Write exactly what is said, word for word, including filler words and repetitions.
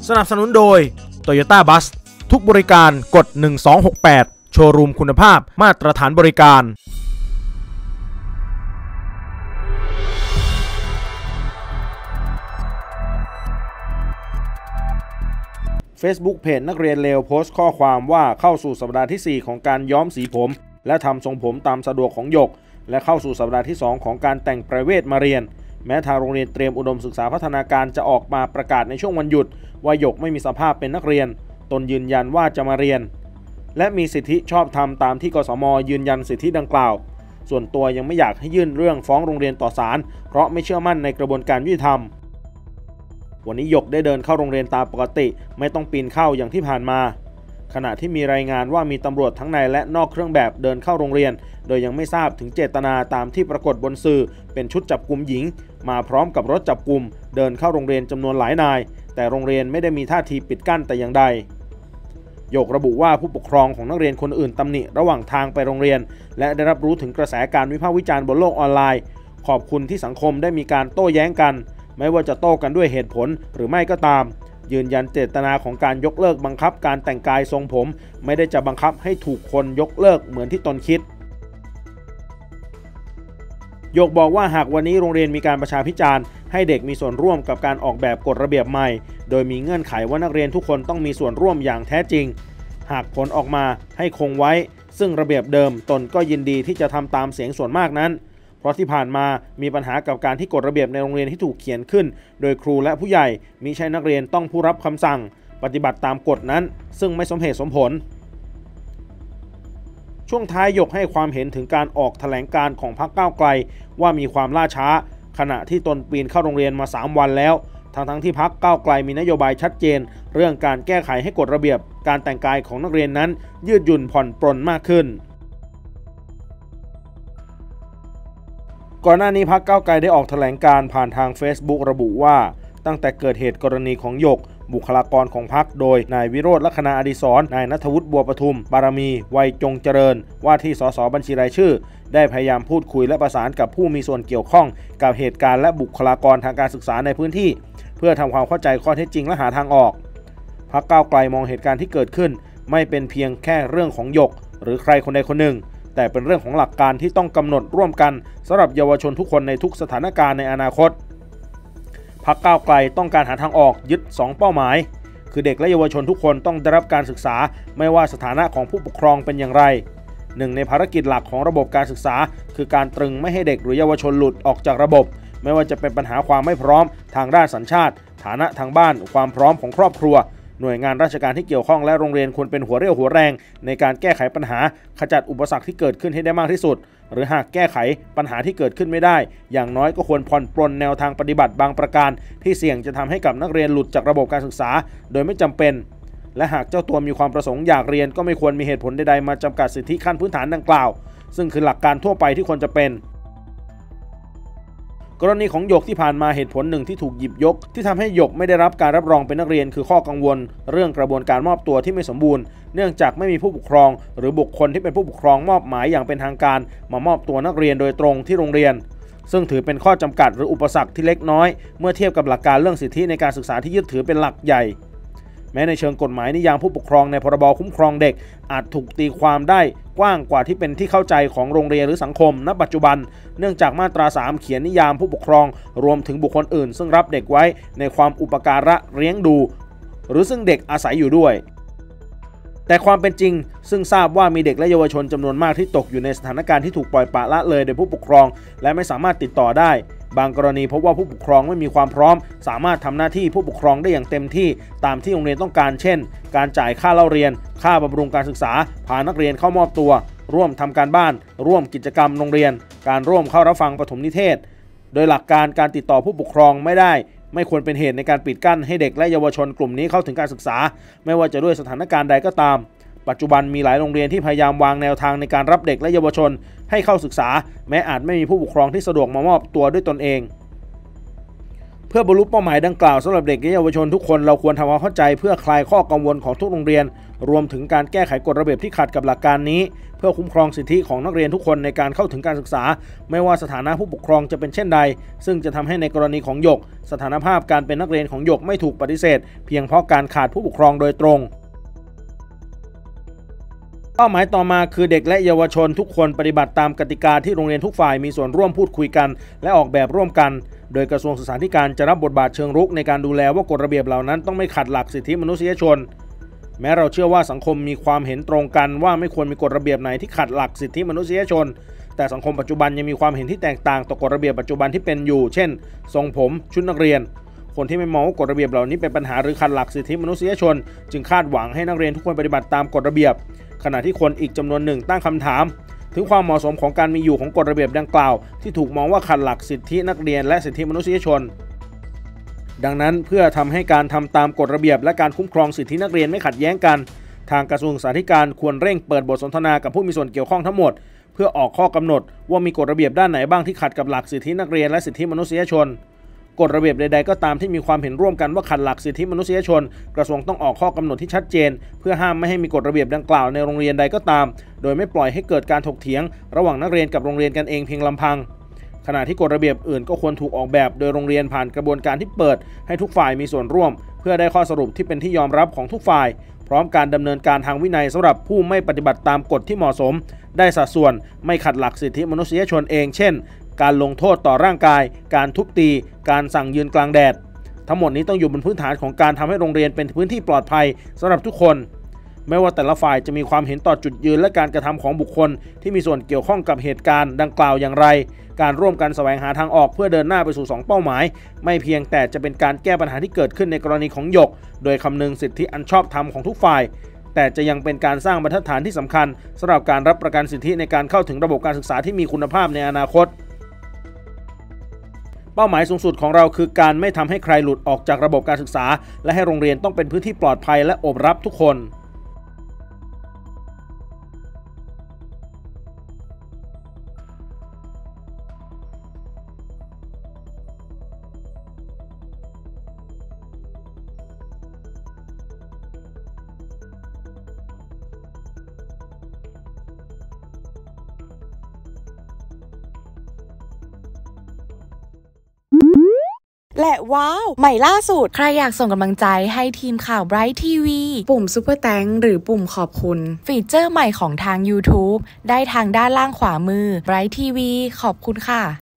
สนับสนุนโดย Toyota Bus ทุกบริการกดหนึ่งสองหกแปดโชว์รูมคุณภาพมาตรฐานบริการ Facebook เพจนักเรียนเลวโพสต์ข้อความว่าเข้าสู่สัปดาห์ที่สี่ของการย้อมสีผมและทำทรงผมตามสะดวกของหยกและเข้าสู่สัปดาห์ที่สองของการแต่งประเวทมาเรียนแม้ทางโรงเรียนเตรียมอุดมศึกษาพัฒนาการจะออกมาประกาศในช่วงวันหยุดว่าหยกไม่มีสภาพเป็นนักเรียนตนยืนยันว่าจะมาเรียนและมีสิทธิชอบธรรมตามที่กสม.ยืนยันสิทธิดังกล่าวส่วนตัวยังไม่อยากให้ยื่นเรื่องฟ้องโรงเรียนต่อศาลเพราะไม่เชื่อมั่นในกระบวนการยุติธรรมวันนี้หยกได้เดินเข้าโรงเรียนตามปกติไม่ต้องปีนเข้าอย่างที่ผ่านมาขณะที่มีรายงานว่ามีตำรวจทั้งในและนอกเครื่องแบบเดินเข้าโรงเรียนโดยยังไม่ทราบถึงเจตนาตามที่ปรากฏบนสื่อเป็นชุดจับกุมหญิงมาพร้อมกับรถจับกุมเดินเข้าโรงเรียนจำนวนหลายนายแต่โรงเรียนไม่ได้มีท่าทีปิดกั้นแต่อย่างใดหยกระบุว่าผู้ปกครองของนักเรียนคนอื่นตำหนิระหว่างทางไปโรงเรียนและได้รับรู้ถึงกระแสการวิพากษ์วิจารณ์บนโลกออนไลน์ขอบคุณที่สังคมได้มีการโต้แย้งกันไม่ว่าจะโต้กันด้วยเหตุผลหรือไม่ก็ตามยืนยันเจตนาของการยกเลิกบังคับการแต่งกายทรงผมไม่ได้จะบังคับให้ถูกคนยกเลิกเหมือนที่ตนคิดหยกบอกว่าหากวันนี้โรงเรียนมีการประชาพิจารณ์ให้เด็กมีส่วนร่วมกับการออกแบบกฎระเบียบใหม่โดยมีเงื่อนไขว่านักเรียนทุกคนต้องมีส่วนร่วมอย่างแท้จริงหากผลออกมาให้คงไว้ซึ่งระเบียบเดิมตนก็ยินดีที่จะทำตามเสียงส่วนมากนั้นเพราะที่ผ่านมามีปัญหากับการที่กฎระเบียบในโรงเรียนที่ถูกเขียนขึ้นโดยครูและผู้ใหญ่มิใช่นักเรียนต้องผู้รับคำสั่งปฏิบัติตามกฎนั้นซึ่งไม่สมเหตุสมผลช่วงท้ายหยกให้ความเห็นถึงการออกแถลงการของพรรคก้าวไกลว่ามีความล่าช้าขณะที่ตนปีนเข้าโรงเรียนมาสามวันแล้วทั้งทั้งที่พรรคก้าวไกลมีนโยบายชัดเจนเรื่องการแก้ไขให้กฎระเบียบการแต่งกายของนักเรียนนั้นยืดหยุ่นผ่อนปรนมากขึ้นก่อนหน้านี้พรรคก้าวไกลได้ออกแถลงการผ่านทาง Facebook ระบุว่าตั้งแต่เกิดเหตุกรณีของหยกบุคลากรของพรรคโดยนายวิโรจน์ลัคนาอดิศรนายณัฐวุฒิบัวประทุมบารมีวัยจงเจริญว่าที่สสบัญชีรายชื่อได้พยายามพูดคุยและประสานกับผู้มีส่วนเกี่ยวข้องกับเหตุการณ์และบุคลากรทางการศึกษาในพื้นที่เพื่อทำความเข้าใจข้อเท็จจริงและหาทางออกพรรคก้าวไกลมองเหตุการณ์ที่เกิดขึ้นไม่เป็นเพียงแค่เรื่องของหยกหรือใครคนใดคนหนึ่งแต่เป็นเรื่องของหลักการที่ต้องกำหนดร่วมกันสำหรับเยาวชนทุกคนในทุกสถานการณ์ในอนาคตพรรคก้าวไกลต้องการหาทางออกยึดสองเป้าหมายคือเด็กและเยาวชนทุกคนต้องได้รับการศึกษาไม่ว่าสถานะของผู้ปกครองเป็นอย่างไรหนึ่งในภารกิจหลักของระบบการศึกษาคือการตรึงไม่ให้เด็กหรือเยาวชนหลุดออกจากระบบไม่ว่าจะเป็นปัญหาความไม่พร้อมทางด้านสัญชาติฐานะทางบ้านความพร้อมของครอบครัวหน่วยงานราชการที่เกี่ยวข้องและโรงเรียนควรเป็นหัวเรี่ยวหัวแรงในการแก้ไขปัญหาขจัดอุปสรรคที่เกิดขึ้นให้ได้มากที่สุดหรือหากแก้ไขปัญหาที่เกิดขึ้นไม่ได้อย่างน้อยก็ควรผ่อนปรนแนวทางปฏิบัติบางประการที่เสี่ยงจะทำให้กับนักเรียนหลุดจากระบบการศึกษาโดยไม่จำเป็นและหากเจ้าตัวมีความประสงค์อยากเรียนก็ไม่ควรมีเหตุผลใดๆมาจำกัดสิทธิขั้นพื้นฐานดังกล่าวซึ่งคือหลักการทั่วไปที่ควรจะเป็นกรณีของหยกที่ผ่านมาเหตุผลหนึ่งที่ถูกหยิบยกที่ทำให้หยกไม่ได้รับการรับรองเป็นนักเรียนคือข้อกังวลเรื่องกระบวนการมอบตัวที่ไม่สมบูรณ์เนื่องจากไม่มีผู้ปกครองหรือบุคคลที่เป็นผู้ปกครองมอบหมายอย่างเป็นทางการมามอบตัวนักเรียนโดยตรงที่โรงเรียนซึ่งถือเป็นข้อจำกัดหรืออุปสรรคที่เล็กน้อยเมื่อเทียบกับหลักการเรื่องสิทธิในการศึกษาที่ยึดถือเป็นหลักใหญ่แม้ในเชิงกฎหมายนิยามผู้ปกครองในพรบคุ้มครองเด็กอาจถูกตีความได้กว้างกว่าที่เป็นที่เข้าใจของโรงเรียนหรือสังคมณปัจจุบันเนื่องจากมาตราสามเขียนนิยามผู้ปกครองรวมถึงบุคคลอื่นซึ่งรับเด็กไว้ในความอุปการะเลี้ยงดูหรือซึ่งเด็กอาศัยอยู่ด้วยแต่ความเป็นจริงซึ่งทราบว่ามีเด็กและเยาวชนจำนวนมากที่ตกอยู่ในสถานการณ์ที่ถูกปล่อยปละละเลยโดยผู้ปกครองและไม่สามารถติดต่อได้บางกรณีพบว่าผู้ปกครองไม่มีความพร้อมสามารถทำหน้าที่ผู้ปกครองได้อย่างเต็มที่ตามที่โรงเรียนต้องการเช่นการจ่ายค่าเล่าเรียนค่าบำรุงการศึกษาพานักเรียนเข้ามอบตัวร่วมทำการบ้านร่วมกิจกรรมโรงเรียนการร่วมเข้ารับฟังปฐมนิเทศโดยหลักการการติดต่อผู้ปกครองไม่ได้ไม่ควรเป็นเหตุในการปิดกั้นให้เด็กและเยาวชนกลุ่มนี้เข้าถึงการศึกษาไม่ว่าจะด้วยสถานการณ์ใดก็ตามปัจจุบันมีหลายโรงเรียนที่พยายามวางแนวทางในการรับเด็กและเยาวชนให้เข้าศึกษาแม้อาจไม่มีผู้ปกครองที่สะดวกมามอบตัวด้วยตนเองเพื่อบรรลุเป้าหมายดังกล่าวสำหรับเด็กและเยาวชนทุกคนเราควรทำความเข้าใจเพื่อคลายข้อกังวลของทุกโรงเรียนรวมถึงการแก้ไขกฎระเบียบที่ขัดกับหลักการนี้เพื่อคุ้มครองสิทธิของนักเรียนทุกคนในการเข้าถึงการศึกษาไม่ว่าสถานะผู้ปกครองจะเป็นเช่นใดซึ่งจะทำให้ในกรณีของหยกสถานภาพการเป็นนักเรียนของหยกไม่ถูกปฏิเสธเพียงเพราะการขาดผู้ปกครองโดยตรงเป้าหมายต่อมาคือเด็กและเยาวชนทุกคนปฏิบัติตามกติกาที่โรงเรียนทุกฝ่ายมีส่วนร่วมพูดคุยกันและออกแบบร่วมกันโดยกระทรวงศึกษาธิการจะรับบทบาทเชิงรุกในการดูแลว่ากฎระเบียบเหล่านั้นต้องไม่ขัดหลักสิทธิมนุษยชนแม้เราเชื่อว่าสังคมมีความเห็นตรงกันว่าไม่ควรมีกฎระเบียบไหนที่ขัดหลักสิทธิมนุษยชนแต่สังคมปัจจุบันยังมีความเห็นที่แตกต่างต่อกฎระเบียบปัจจุบันที่เป็นอยู่เช่นทรงผมชุดนักเรียนคนที่ไม่มองว่ากฎระเบียบเหล่านี้เป็นปัญหาหรือขัดหลักสิทธิมนุษยชนจึงคาดหวังให้นักเรียนทุกคนปฏิบัติตามกฎระเบียบขณะที่คนอีกจำนวนหนึ่งตั้งคำถามถึงความเหมาะสมของการมีอยู่ของกฎระเบียบดังกล่าวที่ถูกมองว่าขัดหลักสิทธินักเรียนและสิทธิมนุษยชนดังนั้นเพื่อทำให้การทำตามกฎระเบียบและการคุ้มครองสิทธินักเรียนไม่ขัดแย้งกันทางกระทรวงศึกษาธิการควรเร่งเปิดบทสนทนากับผู้มีส่วนเกี่ยวข้องทั้งหมดเพื่อออกข้อกำหนดว่ามีกฎระเบียบด้านไหนบ้างที่ขัดกับหลักสิทธินักเรียนและสิทธิมนุษยชนกฎระเบียบใดๆก็ตามที่มีความเห็นร่วมกันว่าขัดหลักสิทธิมนุษยชนกระทรวงต้องออกข้อกำหนดที่ชัดเจนเพื่อห้ามไม่ให้มีกฎระเบียบดังกล่าวในโรงเรียนใดก็ตามโดยไม่ปล่อยให้เกิดการถกเถียงระหว่างนักเรียนกับโรงเรียนกันเองเพียงลำพังขณะที่กฎระเบียบอื่นก็ควรถูกออกแบบโดยโรงเรียนผ่านกระบวนการที่เปิดให้ทุกฝ่ายมีส่วนร่วมเพื่อได้ข้อสรุปที่เป็นที่ยอมรับของทุกฝ่ายพร้อมการดำเนินการทางวินัยสำหรับผู้ไม่ปฏิบัติตามกฎที่เหมาะสมได้สัดส่วนไม่ขัดหลักสิทธิมนุษยชนเองเช่นการลงโทษต่อร่างกายการทุบตีการสั่งยืนกลางแดดทั้งหมดนี้ต้องอยู่บนพื้นฐานของการทำให้โรงเรียนเป็นพื้นที่ปลอดภัยสำหรับทุกคนไม่ว่าแต่ละฝ่ายจะมีความเห็นต่อจุดยืนและการกระทำของบุคคลที่มีส่วนเกี่ยวข้องกับเหตุการณ์ดังกล่าวอย่างไรการร่วมกันแสวงหาทางออกเพื่อเดินหน้าไปสู่สองเป้าหมายไม่เพียงแต่จะเป็นการแก้ปัญหาที่เกิดขึ้นในกรณีของหยกโดยคำนึงสิทธิอันชอบธรรมของทุกฝ่ายแต่จะยังเป็นการสร้างบรรทัดฐานที่สำคัญสำหรับการรับประกันสิทธิในการเข้าถึงระบบการศึกษาที่มีคุณภาพในอนาคตเป้าหมายสูงสุดของเราคือการไม่ทำให้ใครหลุดออกจากระบบการศึกษาและให้โรงเรียนต้องเป็นพื้นที่ปลอดภัยและโอบรับทุกคนและว้าวใหม่ล่าสุดใครอยากส่งกำลังใจให้ทีมข่าว Bright ที วี ปุ่ม Super Thanks หรือปุ่มขอบคุณฟีเจอร์ใหม่ของทาง YouTube ได้ทางด้านล่างขวามือ Bright ที วี ขอบคุณค่ะ